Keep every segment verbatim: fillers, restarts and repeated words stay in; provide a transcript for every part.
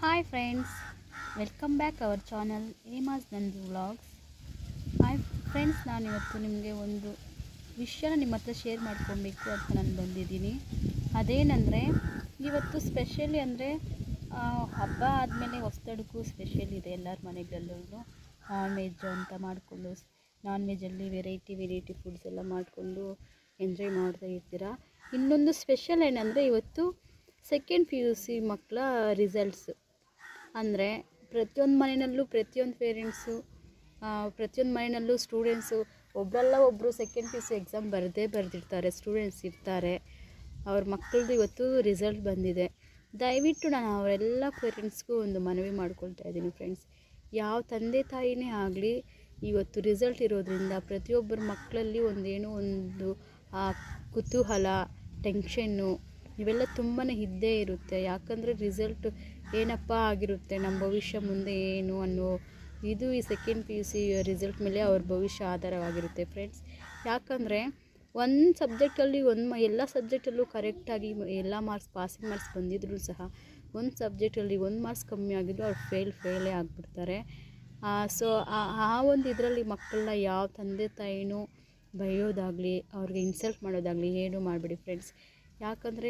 Hi friends, welcome back our channel Hema's ನಂದು vlogs. Hi friends, ನಾನು ಇವತ್ತು ನಿಮಗೆ ಒಂದು ವಿಷಯನ ನಿಮ್ಮ ಹತ್ರ ಶೇರ್ ಮಾಡ್ಕೊಬೇಕು ಅಂತ ನಾನು ಬಂದಿದ್ದೀನಿ. ಅದೇನೆಂದರೆ, ಇವತ್ತು ಸ್ಪೆಷಲಿ ಅಂದರೆ ಹಬ್ಬ ಆದಮೇಲೆ ಹೊಸದಡುಕು ಸ್ಪೆಷಲ್ ಇದೆ ಎಲ್ಲರ ಮನೆಗಳಲ್ಲೂ. ನಾನ್ ವೆಜ್ ಅಂತ ಮಾಡಿಕೊಂಡು ನಾನ್ ವೆಜ್ಜಲ್ಲಿ ವೆರೈಟಿ ವೆರೈಟಿ ಫುಡ್ಸ್ ಎಲ್ಲ ಮಾಡಿಕೊಂಡು ಎಂಜಾಯ್ ಮಾಡ್ತಾ ಇರ್ತೀರ. ಇನ್ನೊಂದು ಸ್ಪೆಷಲ್ ಏನಂದರೆ, ಇವತ್ತು ಸೆಕೆಂಡ್ ಪಿ ಯು ಸಿ ಮಕ್ಕಳ ರಿಸಲ್ಟ್ಸು. ಅಂದರೆ ಪ್ರತಿಯೊಂದು ಮನೆಯಲ್ಲೂ ಪ್ರತಿಯೊಂದು ಪೇರೆಂಟ್ಸು ಪ್ರತಿಯೊಂದು ಮನೆಯಲ್ಲೂ ಸ್ಟೂಡೆಂಟ್ಸು ಒಬ್ಬರಲ್ಲ ಒಬ್ಬರು second P U C exam ಬರದೇ ಬರೆದಿರ್ತಾರೆ, ಸ್ಟೂಡೆಂಟ್ಸ್ ಇರ್ತಾರೆ. ಅವ್ರ ಮಕ್ಕಳದ್ದು ಇವತ್ತು ರಿಸಲ್ಟ್ ಬಂದಿದೆ. ದಯವಿಟ್ಟು ನಾನು ಅವರೆಲ್ಲ ಪೇರೆಂಟ್ಸ್ಗೂ ಒಂದು ಮನವಿ ಮಾಡ್ಕೊಳ್ತಾ ಇದ್ದೀನಿ ಫ್ರೆಂಡ್ಸ್. ಯಾವ ತಂದೆ ತಾಯಿನೇ ಆಗಲಿ, ಇವತ್ತು ರಿಸಲ್ಟ್ ಇರೋದ್ರಿಂದ ಪ್ರತಿಯೊಬ್ಬರ ಮಕ್ಕಳಲ್ಲಿ ಒಂದೇನೋ ಒಂದು ಕುತೂಹಲ, ಟೆನ್ಷನ್ನು ಇವೆಲ್ಲ ತುಂಬಾ ಇದ್ದೇ ಇರುತ್ತೆ. ಯಾಕಂದರೆ ರಿಸಲ್ಟ್ ಏನಪ್ಪ ಆಗಿರುತ್ತೆ, ನಮ್ಮ ಭವಿಷ್ಯ ಮುಂದೆ ಏನು ಅನ್ನೋ ಇದು ಈ second P U C result ಮೇಲೆ ಅವ್ರ ಭವಿಷ್ಯ ಆಧಾರವಾಗಿರುತ್ತೆ ಫ್ರೆಂಡ್ಸ್. ಯಾಕಂದರೆ ಒಂದು ಸಬ್ಜೆಕ್ಟಲ್ಲಿ ಒಂದು ಮ ಎಲ್ಲ ಸಬ್ಜೆಕ್ಟಲ್ಲೂ ಕರೆಕ್ಟಾಗಿ ಎಲ್ಲ ಮಾರ್ಕ್ಸ್ ಪಾಸಿಂಗ್ ಮಾರ್ಕ್ಸ್ ಬಂದಿದ್ರೂ ಸಹ ಒಂದು ಸಬ್ಜೆಕ್ಟಲ್ಲಿ ಒಂದು ಮಾರ್ಕ್ಸ್ ಕಮ್ಮಿ ಆಗಿದ್ರು ಅವ್ರು ಫೇಲ್ ಫೇಲೇ ಆಗಿಬಿಡ್ತಾರೆ. ಸೊ ಆ ಒಂದು ಇದರಲ್ಲಿ ಮಕ್ಕಳನ್ನ ಯಾವ ತಂದೆ ತಾಯಿನೂ ಬೈಯೋದಾಗಲಿ ಅವ್ರಿಗೆ ಇನ್ಸಲ್ಟ್ ಮಾಡೋದಾಗಲಿ ಏನೂ ಮಾಡಬೇಡಿ ಫ್ರೆಂಡ್ಸ್. ಯಾಕಂದರೆ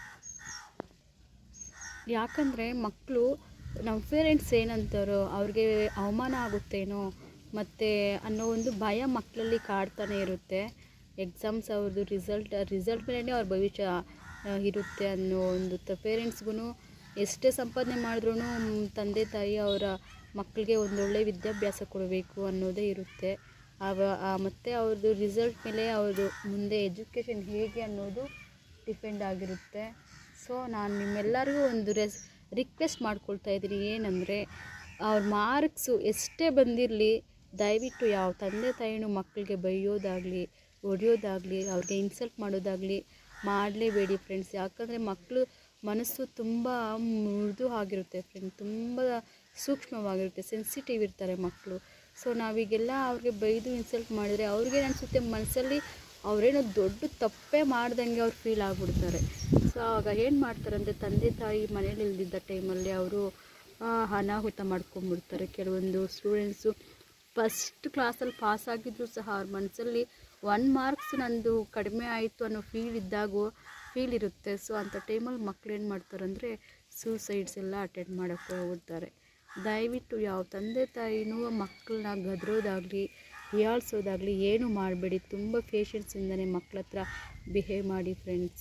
ಯಾಕಂದರೆ ಮಕ್ಕಳು ನಮ್ಮ ಪೇರೆಂಟ್ಸ್ ಏನಂತಾರೋ ಅವ್ರಿಗೆ ಅವಮಾನ ಆಗುತ್ತೇನೋ ಮತ್ತು ಅನ್ನೋ ಒಂದು ಭಯ ಮಕ್ಕಳಲ್ಲಿ ಕಾಡ್ತಾನೆ ಇರುತ್ತೆ. ಎಕ್ಸಾಮ್ಸ್ ಅವ್ರದ್ದು ರಿಸಲ್ಟ್ ರಿಸಲ್ಟ್ ಮೇಲೇ ಅವ್ರ ಭವಿಷ್ಯ ಇರುತ್ತೆ ಅನ್ನೋ ಒಂದು ತ ಪೇರೆಂಟ್ಸ್ಗೂ ಎಷ್ಟೇ ಸಂಪಾದನೆ ಮಾಡಿದ್ರೂ ತಂದೆ ತಾಯಿ ಅವರ ಮಕ್ಕಳಿಗೆ ಒಂದೊಳ್ಳೆ ವಿದ್ಯಾಭ್ಯಾಸ ಕೊಡಬೇಕು ಅನ್ನೋದೇ ಇರುತ್ತೆ. ಆವ ಮತ್ತು ಅವ್ರದ್ದು ರಿಸಲ್ಟ್ ಮೇಲೆ ಅವ್ರದ್ದು ಮುಂದೆ ಎಜುಕೇಷನ್ ಹೇಗೆ ಅನ್ನೋದು ಡಿಪೆಂಡ್ ಆಗಿರುತ್ತೆ. ಸೊ ನಾನು ನಿಮ್ಮೆಲ್ಲರಿಗೂ ಒಂದು ರೆಸ್ ರಿಕ್ವೆಸ್ಟ್ ಮಾಡ್ಕೊಳ್ತಾ ಇದ್ದೀನಿ. ಏನಂದರೆ, ಅವ್ರ ಮಾರ್ಕ್ಸು ಎಷ್ಟೇ ಬಂದಿರಲಿ, ದಯವಿಟ್ಟು ಯಾವ ತಂದೆ ತಾಯಿನೂ ಮಕ್ಕಳಿಗೆ ಬೈಯೋದಾಗಲಿ ಹೊಡೆಯೋದಾಗಲಿ ಅವ್ರಿಗೆ ಇನ್ಸಲ್ಟ್ ಮಾಡೋದಾಗಲಿ ಮಾಡಲೇಬೇಡಿ ಫ್ರೆಂಡ್ಸ್. ಯಾಕಂದರೆ ಮಕ್ಕಳು ಮನಸ್ಸು ತುಂಬ ಮೃದು ಆಗಿರುತ್ತೆ ಫ್ರೆಂಡ್, ತುಂಬ ಸೂಕ್ಷ್ಮವಾಗಿರುತ್ತೆ, ಸೆನ್ಸಿಟಿವ್ ಇರ್ತಾರೆ ಮಕ್ಕಳು. ಸೊ ನಾವೀಗೆಲ್ಲ ಅವ್ರಿಗೆ ಬೈದು ಇನ್ಸಲ್ಟ್ ಮಾಡಿದರೆ ಅವ್ರಿಗೇನು ಅನಿಸುತ್ತೆ, ಮನಸ್ಸಲ್ಲಿ ಅವರೇನೋ ದೊಡ್ಡ ತಪ್ಪೇ ಮಾಡ್ದಂಗೆ ಅವ್ರು ಫೀಲ್ ಆಗಿಬಿಡ್ತಾರೆ. ಸೊ ಆವಾಗ ಏನು ಮಾಡ್ತಾರಂದರೆ, ತಂದೆ ತಾಯಿ ಮನೇಲಿ ಇಲ್ದಿದ್ದ ಟೈಮಲ್ಲಿ ಅವರು ಅನಾಹುತ ಮಾಡ್ಕೊಂಬಿಡ್ತಾರೆ. ಕೆಲವೊಂದು ಸ್ಟೂಡೆಂಟ್ಸು ಫಸ್ಟ್ ಕ್ಲಾಸಲ್ಲಿ ಪಾಸ್ ಆಗಿದ್ದರೂ ಸಹ ಅವ್ರ ಮನಸ್ಸಲ್ಲಿ ಒನ್ ಮಾರ್ಕ್ಸ್ ನಂದು ಕಡಿಮೆ ಆಯಿತು ಅನ್ನೋ ಫೀಲ್ ಇದ್ದಾಗೂ ಫೀಲ್ ಇರುತ್ತೆ. ಸೊ ಅಂಥ ಟೈಮಲ್ಲಿ ಮಕ್ಳು ಏನು ಮಾಡ್ತಾರಂದರೆ ಸೂಸೈಡ್ಸ್ ಎಲ್ಲ ಅಟೆಂಡ್ ಮಾಡೋಕ್ಕೆ ಹೋಗ್ತಾರೆ. ದಯವಿಟ್ಟು ಯಾವ ತಂದೆ ತಾಯಿನೂ ಮಕ್ಕಳನ್ನ ಗದರೋದಾಗಲಿ ಹೀಯಾಳಿಸೋದಾಗಲಿ ಏನೂ ಮಾಡಬೇಡಿ. ತುಂಬ ಪೇಷನ್ಸಿಂದನೇ ಮಕ್ಕಳ ಹತ್ರ ಬಿಹೇವ್ ಮಾಡಿ ಫ್ರೆಂಡ್ಸ್.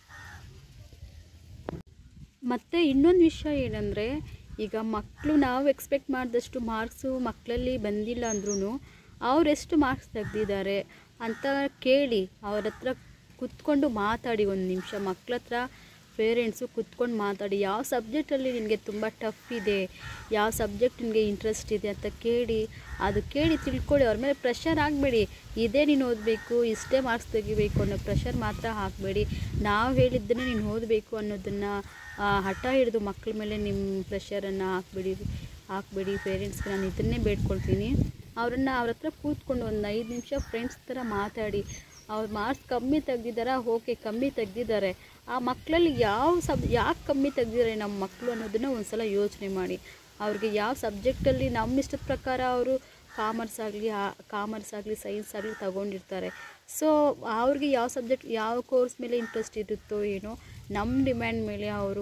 ಮತ್ತು ಇನ್ನೊಂದು ವಿಷಯ ಏನಂದರೆ, ಈಗ ಮಕ್ಕಳು ನಾವು ಎಕ್ಸ್ಪೆಕ್ಟ್ ಮಾಡಿದಷ್ಟು ಮಾರ್ಕ್ಸು ಮಕ್ಕಳಲ್ಲಿ ಬಂದಿಲ್ಲ ಅಂದ್ರೂ ಅವರೆಷ್ಟು ಮಾರ್ಕ್ಸ್ ತೆಗೆದಿದ್ದಾರೆ ಅಂತ ಕೇಳಿ ಅವ್ರ ಹತ್ರ ಕೂತ್ಕೊಂಡು ಮಾತಾಡಿ. ಒಂದು ನಿಮಿಷ ಮಕ್ಕಳ ಹತ್ರ ಪೇರೆಂಟ್ಸು ಕೂತ್ಕೊಂಡು ಮಾತಾಡಿ. ಯಾವ ಸಬ್ಜೆಕ್ಟಲ್ಲಿ ನಿನಗೆ ತುಂಬ ಟಫ್ ಇದೆ, ಯಾವ ಸಬ್ಜೆಕ್ಟ್ ನಿನಗೆ ಇಂಟ್ರೆಸ್ಟ್ ಇದೆ ಅಂತ ಕೇಳಿ, ಅದು ಕೇಳಿ ತಿಳ್ಕೊಳ್ಳಿ. ಅವ್ರ ಮೇಲೆ ಪ್ರೆಷರ್ ಹಾಕಬೇಡಿ. ಇದೇ ನೀನು ಓದಬೇಕು, ಇಷ್ಟೇ ಮಾರ್ಕ್ಸ್ ತೆಗಿಬೇಕು ಅನ್ನೋ ಪ್ರೆಷರ್ ಮಾತ್ರ ಹಾಕಬೇಡಿ. ನಾವು ಹೇಳಿದ್ದನ್ನೇ ನೀನು ಓದಬೇಕು ಅನ್ನೋದನ್ನು ಹಠ ಹಿಡಿದು ಮಕ್ಕಳ ಮೇಲೆ ನಿಮ್ಮ ಪ್ರೆಷರನ್ನು ಹಾಕಬೇಡಿ ಹಾಕಬೇಡಿ ಪೇರೆಂಟ್ಸ್ಗೆ ನಾನು ಇದನ್ನೇ ಬೇಡ್ಕೊಳ್ತೀನಿ. ಅವರನ್ನು ಅವ್ರ ಹತ್ರ ಕೂತ್ಕೊಂಡು ಒಂದು ಐದು ನಿಮಿಷ ಫ್ರೆಂಡ್ಸ್ ಥರ ಮಾತಾಡಿ. ಅವ್ರ ಮಾರ್ಕ್ಸ್ ಕಮ್ಮಿ ತೆಗ್ದಿದ್ದಾರಾ, ಓಕೆ ಕಮ್ಮಿ ತೆಗ್ದಿದ್ದಾರೆ, ಆ ಮಕ್ಕಳಲ್ಲಿ ಯಾವ ಸಬ್ ಯಾಕೆ ಕಮ್ಮಿ ತೆಗ್ದಿದ್ದಾರೆ ನಮ್ಮ ಮಕ್ಕಳು ಅನ್ನೋದನ್ನು ಒಂದು ಸಲ ಯೋಚನೆ ಮಾಡಿ. ಅವ್ರಿಗೆ ಯಾವ ಸಬ್ಜೆಕ್ಟಲ್ಲಿ ನಮ್ಮ ಇಷ್ಟದ ಪ್ರಕಾರ ಅವರು ಕಾಮರ್ಸ್ ಆಗಲಿ ಕಾಮರ್ಸ್ ಆಗಲಿ ಸೈನ್ಸ್ ಆಗಲಿ ತಗೊಂಡಿರ್ತಾರೆ. ಸೊ ಅವ್ರಿಗೆ ಯಾವ ಸಬ್ಜೆಕ್ಟ್ ಯಾವ ಕೋರ್ಸ್ ಮೇಲೆ ಇಂಟ್ರೆಸ್ಟ್ ಇರುತ್ತೋ ಏನೋ, ನಮ್ಮ ಡಿಮ್ಯಾಂಡ್ ಮೇಲೆ ಅವರು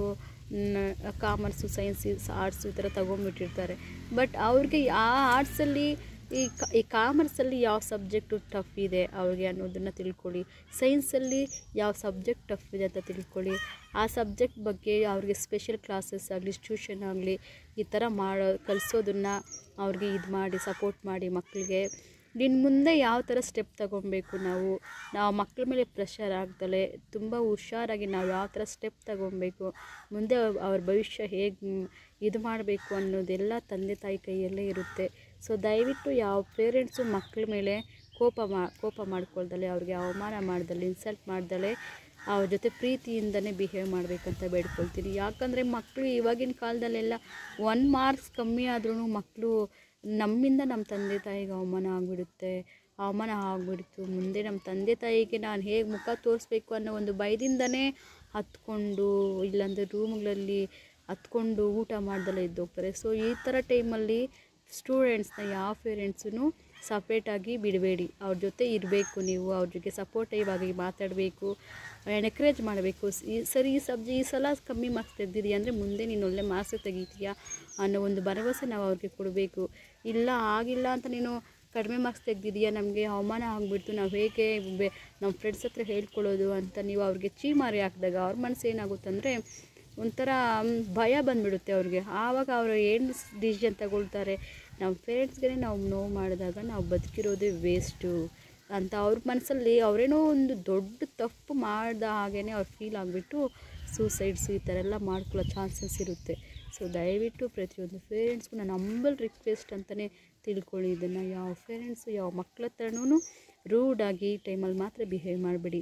ಕಾಮರ್ಸು ಸೈನ್ಸ್ ಆರ್ಟ್ಸು ಈ ಥರ ತೊಗೊಂಬಿಟ್ಟಿರ್ತಾರೆ. ಬಟ್ ಅವ್ರಿಗೆ ಆ ಆರ್ಟ್ಸಲ್ಲಿ ಈ ಕ ಈ ಕಾಮರ್ಸಲ್ಲಿ ಯಾವ ಸಬ್ಜೆಕ್ಟು ಟಫ್ ಇದೆ ಅವ್ರಿಗೆ ಅನ್ನೋದನ್ನು ತಿಳ್ಕೊಳ್ಳಿ. ಸೈನ್ಸಲ್ಲಿ ಯಾವ ಸಬ್ಜೆಕ್ಟ್ ಟಫ್ ಇದೆ ಅಂತ ತಿಳ್ಕೊಳ್ಳಿ. ಆ ಸಬ್ಜೆಕ್ಟ್ ಬಗ್ಗೆ ಅವ್ರಿಗೆ ಸ್ಪೆಷಲ್ ಕ್ಲಾಸಸ್ ಆಗಲಿ ಟ್ಯೂಷನ್ ಆಗಲಿ ಈ ಥರ ಮಾಡೋ ಕಲಿಸೋದನ್ನು ಅವ್ರಿಗೆ ಇದು ಮಾಡಿ ಸಪೋರ್ಟ್ ಮಾಡಿ ಮಕ್ಕಳಿಗೆ. ಇನ್ನು ಮುಂದೆ ಯಾವ ಥರ ಸ್ಟೆಪ್ ತಗೊಬೇಕು, ನಾವು ನಾವು ಮಕ್ಕಳ ಮೇಲೆ ಪ್ರೆಷರ್ ಆಗ್ದಲೇ ತುಂಬ ಹುಷಾರಾಗಿ ನಾವು ಯಾವ ಥರ ಸ್ಟೆಪ್ ತಗೊಬೇಕು, ಮುಂದೆ ಅವ್ರ ಭವಿಷ್ಯ ಹೇಗೆ ಇದು ಮಾಡಬೇಕು ಅನ್ನೋದೆಲ್ಲ ತಂದೆ ತಾಯಿ ಕೈಯಲ್ಲೇ ಇರುತ್ತೆ. ಸೊ ದಯವಿಟ್ಟು ಯಾವ ಪೇರೆಂಟ್ಸು ಮಕ್ಕಳ ಮೇಲೆ ಕೋಪ ಮಾ ಕೋಪ ಮಾಡ್ಕೊಳ್ದಲೆ ಅವ್ರಿಗೆ ಅವಮಾನ ಮಾಡ್ದಲೆ ಇನ್ಸಲ್ಟ್ ಮಾಡ್ದಲೆ ಅವ್ರ ಜೊತೆ ಪ್ರೀತಿಯಿಂದನೇ ಬಿಹೇವ್ ಮಾಡಬೇಕಂತ ಬೇಡ್ಕೊಳ್ತೀನಿ. ಯಾಕಂದರೆ ಮಕ್ಕಳು ಇವಾಗಿನ ಕಾಲದಲ್ಲೆಲ್ಲ ಒನ್ ಮಾರ್ಕ್ಸ್ ಕಮ್ಮಿ ಆದ್ರೂ ಮಕ್ಕಳು ನಮ್ಮಿಂದ ನಮ್ಮ ತಂದೆ ತಾಯಿಗೆ ಅವಮಾನ ಆಗಿಬಿಡುತ್ತೆ ಅವಮಾನ ಆಗಿಬಿಡ್ತು ಮುಂದೆ ನಮ್ಮ ತಂದೆ ತಾಯಿಗೆ ನಾನು ಹೇಗೆ ಮುಖ ತೋರಿಸ್ಬೇಕು ಅನ್ನೋ ಒಂದು ಭಯದಿಂದನೇ ಹತ್ಕೊಂಡು ಇಲ್ಲಾಂದರೆ ರೂಮ್ಗಳಲ್ಲಿ ಹತ್ಕೊಂಡು ಊಟ ಮಾಡ್ದಲ್ಲೇ ಇದ್ದೋಗ್ತಾರೆ. ಸೊ ಈ ಥರ ಟೈಮಲ್ಲಿ ಸ್ಟೂಡೆಂಟ್ಸ್ನ ಯಾವ ಪೇರೆಂಟ್ಸೂ ಸಪ್ರೇಟಾಗಿ ಬಿಡಬೇಡಿ, ಅವ್ರ ಜೊತೆ ಇರಬೇಕು. ನೀವು ಅವ್ರ ಜೊತೆ ಸಪೋರ್ಟಿವ್ ಆಗಿ ಮಾತಾಡಬೇಕು, ಎನ್ಕರೇಜ್ ಮಾಡಬೇಕು. ಈ ಸರಿ ಈ ಸಬ್ಜಿ ಈ ಸಲ ಕಮ್ಮಿ ಮಾರ್ಕ್ಸ್ ತೆಗೆದಿದೆಯಾ ಅಂದರೆ ಮುಂದೆ ನೀನು ಒಳ್ಳೆ ಮಾರ್ಕ್ಸ್ ತೆಗಿತೀಯಾ ಅನ್ನೋ ಒಂದು ಭರವಸೆ ನಾವು ಅವ್ರಿಗೆ ಕೊಡಬೇಕು. ಇಲ್ಲ ಆಗಿಲ್ಲ ಅಂತ ನೀನು ಕಡಿಮೆ ಮಾರ್ಕ್ಸ್ ತೆಗೆದಿದೆಯಾ, ನಮಗೆ ಅವಮಾನ ಆಗಿಬಿಡ್ತು, ನಾವು ಹೇಗೆ ಬೆ ನಮ್ಮ ಫ್ರೆಂಡ್ಸ್ ಹತ್ರ ಹೇಳ್ಕೊಳ್ಳೋದು ಅಂತ ನೀವು ಅವ್ರಿಗೆ ಚೀಮಾರಿ ಹಾಕಿದಾಗ ಅವ್ರ ಮನಸ್ಸು ಏನಾಗುತ್ತೆ ಅಂದರೆ ಒಂಥರ ಭಯ ಬಂದುಬಿಡುತ್ತೆ ಅವ್ರಿಗೆ. ಆವಾಗ ಅವರು ಏನು ಡಿಸಿಷನ್ ತಗೊಳ್ತಾರೆ, ನಮ್ಮ ಪೇರೆಂಟ್ಸ್ಗೆ ನಾವು ನೋವು ಮಾಡಿದಾಗ ನಾವು ಬದುಕಿರೋದೇ ವೇಸ್ಟು ಅಂತ ಅವ್ರ ಮನಸ್ಸಲ್ಲಿ ಅವರೇನೋ ಒಂದು ದೊಡ್ಡ ತಪ್ಪು ಮಾಡಿದ ಹಾಗೇ ಅವ್ರು ಫೀಲ್ ಆಗಿಬಿಟ್ಟು ಸೂಸೈಡ್ಸು ಈ ಥರ ಎಲ್ಲ ಮಾಡ್ಕೊಳ್ಳೋ ಚಾನ್ಸಸ್ ಇರುತ್ತೆ. ಸೊ ದಯವಿಟ್ಟು ಪ್ರತಿಯೊಂದು ಪೇರೆಂಟ್ಸ್ಗೂ ನಾನು ಹಂಬಲ್ ರಿಕ್ವೆಸ್ಟ್ ಅಂತಲೇ ತಿಳ್ಕೊಳ್ಳಿ. ಇದನ್ನು ಯಾವ ಪೇರೆಂಟ್ಸು ಯಾವ ಮಕ್ಳ ಹತ್ರನೂ ರೂಡಾಗಿ ಈ ಟೈಮಲ್ಲಿ ಮಾತ್ರ ಬಿಹೇವ್ ಮಾಡಬೇಡಿ.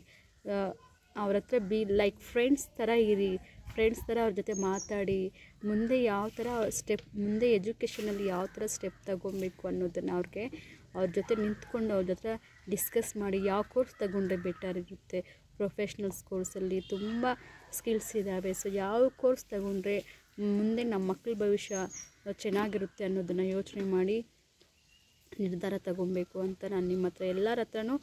ಅವ್ರ ಹತ್ರ ಬಿ ಲೈಕ್ ಫ್ರೆಂಡ್ಸ್ ಥರ ಇರಿ, ಫ್ರೆಂಡ್ಸ್ ಥರ ಅವ್ರ ಜೊತೆ ಮಾತಾಡಿ ಮುಂದೆ ಯಾವ ಥರ ಸ್ಟೆಪ್ ಮುಂದೆ ಎಜುಕೇಷನಲ್ಲಿ ಯಾವ ಥರ ಸ್ಟೆಪ್ ತಗೊಬೇಕು ಅನ್ನೋದನ್ನು ಅವ್ರಿಗೆ ಅವ್ರ ಜೊತೆ ನಿಂತ್ಕೊಂಡು ಅವ್ರ ಜೊತೆ ಡಿಸ್ಕಸ್ ಮಾಡಿ ಯಾವ ಕೋರ್ಸ್ ತಗೊಂಡ್ರೆ ಬೆಟರ್ ಇರುತ್ತೆ. ಪ್ರೊಫೆಷ್ನಲ್ಸ್ ಕೋರ್ಸಲ್ಲಿ ತುಂಬ ಸ್ಕಿಲ್ಸ್ ಇದ್ದಾವೆ. ಸೊ ಯಾವ ಕೋರ್ಸ್ ತಗೊಂಡ್ರೆ ಮುಂದೆ ನಮ್ಮ ಮಕ್ಕಳ ಭವಿಷ್ಯ ಚೆನ್ನಾಗಿರುತ್ತೆ ಅನ್ನೋದನ್ನು ಯೋಚನೆ ಮಾಡಿ ನಿರ್ಧಾರ ತಗೊಬೇಕು ಅಂತ ನಾನು ನಿಮ್ಮ ಹತ್ರ ಎಲ್ಲರ ಹತ್ರನೂ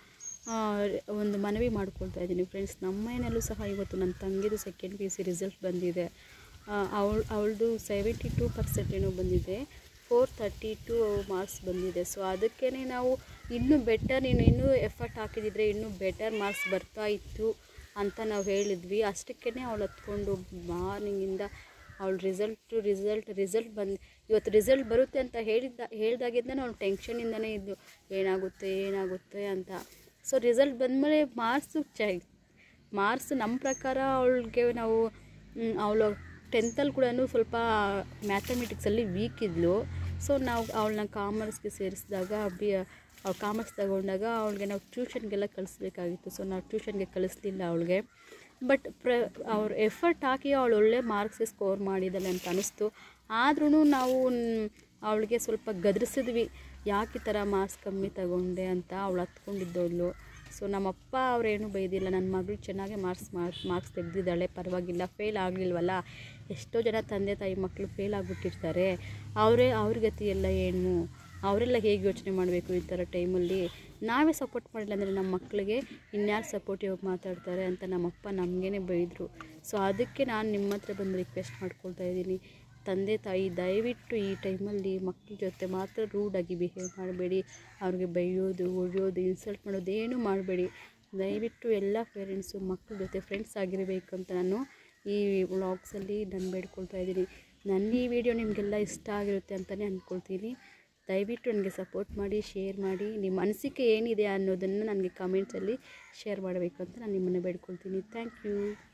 ಒಂದು ಮನವಿ ಮಾಡ್ಕೊಳ್ತಾ ಇದ್ದೀನಿ ಫ್ರೆಂಡ್ಸ್. ನಮ್ಮ ಮನೆಯಲ್ಲೂ ಸಹ ಇವತ್ತು ನನ್ನ ತಂಗಿದು second P U C result ಬಂದಿದೆ. ಅವಳು ಅವಳದು ಸೆವೆಂಟಿ ಟೂ ಪರ್ಸೆಂಟ್ ಏನೋ ಬಂದಿದೆ, ಫೋರ್ ತರ್ಟಿ ಟು ಮಾರ್ಕ್ಸ್ ಬಂದಿದೆ. ಸೊ ಅದಕ್ಕೇ ನಾವು ಇನ್ನೂ ಬೆಟರ್ ನೀನು ಇನ್ನೂ ಎಫರ್ಟ್ ಹಾಕಿದಿದ್ರೆ ಇನ್ನೂ ಬೆಟರ್ ಮಾರ್ಕ್ಸ್ ಬರ್ತಾ ಇತ್ತು ಅಂತ ನಾವು ಹೇಳಿದ್ವಿ. ಅಷ್ಟಕ್ಕೇ ಅವಳು ಹತ್ಕೊಂಡು ಮಾರ್ನಿಂಗಿಂದ ಅವಳು ರಿಸಲ್ಟು ರಿಸಲ್ಟ್ ರಿಸಲ್ಟ್ ಬಂದು ಇವತ್ತು ರಿಸಲ್ಟ್ ಬರುತ್ತೆ ಅಂತ ಹೇಳಿದ್ದ ಹೇಳ್ದಾಗಿಂದ ಅವಳು ಟೆನ್ಷನಿಂದನೇ ಇದ್ದು ಏನಾಗುತ್ತೆ ಏನಾಗುತ್ತೆ ಅಂತ. ಸೊ ರಿಸಲ್ಟ್ ಬಂದಮೇಲೆ ಮಾರ್ಕ್ಸು ಚೆ ಮಾರ್ಕ್ಸ್ ನಮ್ಮ ಪ್ರಕಾರ ಅವಳಿಗೆ ನಾವು ಅವಳು ಟೆಂತಲ್ಲಿ ಕೂಡ ಸ್ವಲ್ಪ ಮ್ಯಾಥಮೆಟಿಕ್ಸಲ್ಲಿ ವೀಕ್ ಇದ್ಲು. ಸೊ ನಾವು ಅವಳನ್ನ ಕಾಮರ್ಸ್ಗೆ ಸೇರಿಸಿದಾಗ ಬಿ ಅವ್ಳು ಕಾಮರ್ಸ್ ತಗೊಂಡಾಗ ಅವಳಿಗೆ ನಾವು ಟ್ಯೂಷನ್ಗೆಲ್ಲ ಕಳಿಸ್ಬೇಕಾಗಿತ್ತು. ಸೊ ನಾವು ಟ್ಯೂಷನ್ಗೆ ಕಳಿಸ್ಲಿಲ್ಲ ಅವಳಿಗೆ. ಬಟ್ ಪ್ರ ಅವ್ರ ಎಫರ್ಟ್ ಹಾಕಿ ಅವಳು ಒಳ್ಳೆ ಮಾರ್ಕ್ಸೇ ಸ್ಕೋರ್ ಮಾಡಿದ್ದಾಳೆ ಅಂತ ಅನ್ನಿಸ್ತು. ಆದ್ರೂ ನಾವು ಅವಳಿಗೆ ಸ್ವಲ್ಪ ಗದರಿಸಿದ್ವಿ, ಯಾಕೆ ಈ ಥರ ಮಾರ್ಕ್ಸ್ ಕಮ್ಮಿ ತಗೊಂಡೆ ಅಂತ. ಅವಳು ಹತ್ಕೊಂಡಿದ್ದವಳು. ಸೊ ನಮ್ಮಪ್ಪ ಅವರೇನು ಬೈದಿಲ್ಲ, ನನ್ನ ಮಗಳು ಚೆನ್ನಾಗೇ ಮಾರ್ಕ್ಸ್ ಮಾರ್ಕ್ಸ್ ತೆಗೆದಿದ್ದಾಳೆ, ಪರವಾಗಿಲ್ಲ, ಫೇಲ್ ಆಗಲಿಲ್ವಲ್ಲ. ಎಷ್ಟೋ ಜನ ತಂದೆ ತಾಯಿ ಮಕ್ಕಳು ಫೇಲ್ ಆಗಿಬಿಟ್ಟಿರ್ತಾರೆ, ಅವರೇ ಅವ್ರ ಗತಿ ಎಲ್ಲ ಏನು, ಅವರೆಲ್ಲ ಹೇಗೆ ಯೋಚನೆ ಮಾಡಬೇಕು ಈ ಥರ ಟೈಮಲ್ಲಿ. ನಾವೇ ಸಪೋರ್ಟ್ ಮಾಡಿಲ್ಲ ಅಂದರೆ ನಮ್ಮ ಮಕ್ಕಳಿಗೆ ಇನ್ಯಾರು ಸಪೋರ್ಟಿವ್ ಮಾತಾಡ್ತಾರೆ ಅಂತ ನಮ್ಮಪ್ಪ ನಮಗೇ ಬೈದರು. ಸೊ ಅದಕ್ಕೆ ನಾನು ನಿಮ್ಮ ಹತ್ರ ಬಂದು ರಿಕ್ವೆಸ್ಟ್ ಮಾಡ್ಕೊಳ್ತಾ ಇದ್ದೀನಿ, ತಂದೆ ತಾಯಿ ದಯವಿಟ್ಟು ಈ ಟೈಮಲ್ಲಿ ಮಕ್ಕಳ ಜೊತೆ ಮಾತ್ರ ರೂಡಾಗಿ ಬಿಹೇವ್ ಮಾಡಬೇಡಿ. ಅವ್ರಿಗೆ ಬೈಯೋದು ಹೊಡೆಯೋದು ಇನ್ಸಲ್ಟ್ ಮಾಡೋದು ಏನೂ ಮಾಡಬೇಡಿ. ದಯವಿಟ್ಟು ಎಲ್ಲ ಪೇರೆಂಟ್ಸು ಮಕ್ಕಳ ಜೊತೆ ಫ್ರೆಂಡ್ಸ್ ಆಗಿರಬೇಕು ಅಂತ ನಾನು ಈ ವ್ಲಾಗ್ಸಲ್ಲಿ ನಾನು ಬೇಡ್ಕೊಳ್ತಾ ಇದ್ದೀನಿ. ನನ್ನ ಈ ವಿಡಿಯೋ ನಿಮಗೆಲ್ಲ ಇಷ್ಟ ಆಗಿರುತ್ತೆ ಅಂತಲೇ ಅಂದ್ಕೊಳ್ತೀನಿ. ದಯವಿಟ್ಟು ನನಗೆ ಸಪೋರ್ಟ್ ಮಾಡಿ, ಶೇರ್ ಮಾಡಿ, ನಿಮ್ಮ ಅನಿಸಿಕೆ ಏನಿದೆ ಅನ್ನೋದನ್ನು ನನಗೆ ಕಮೆಂಟ್ಸಲ್ಲಿ ಶೇರ್ ಮಾಡಬೇಕು ಅಂತ ನಾನು ನಿಮ್ಮನ್ನು ಬೇಡ್ಕೊಳ್ತೀನಿ. Thank you.